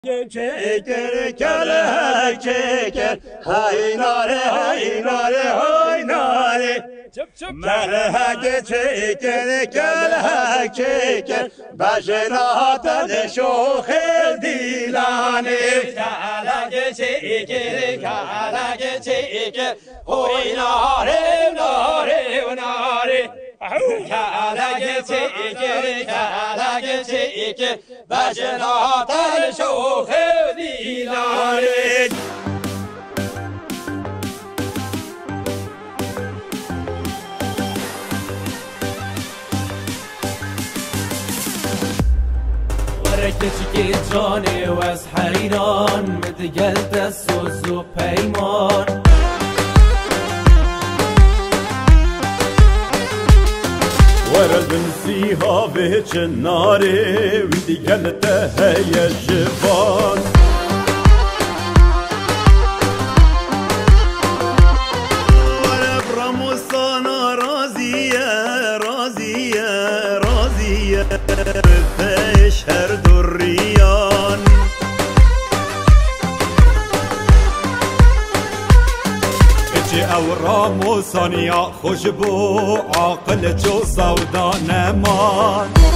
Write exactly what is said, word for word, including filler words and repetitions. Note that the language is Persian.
Çeker kele çeker haynare haynare haynare Merheke çeker kele çeker Beşenata şohel dilane Kele çeker kele çeker haynare nare nare Kele çeker kele çeker Beşenata şohel dilane كشكي جاني واس حيران متقلت السوس وبيمان ورد نسيها بهج الناري ودي قلت هي الجبال ولا برموسانا رازية رازية رازية شهر دريان اجي او راموسان يا خوشبو عاقل جو سودان مان